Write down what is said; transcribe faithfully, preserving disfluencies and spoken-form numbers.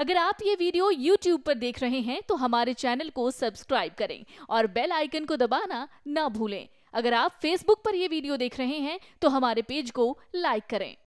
अगर आप ये वीडियो यूट्यूब पर देख रहे हैं तो हमारे चैनल को सब्सक्राइब करें और बेल आइकन को दबाना ना भूलें। अगर आप फेसबुक पर ये वीडियो देख रहे हैं तो हमारे पेज को लाइक करें।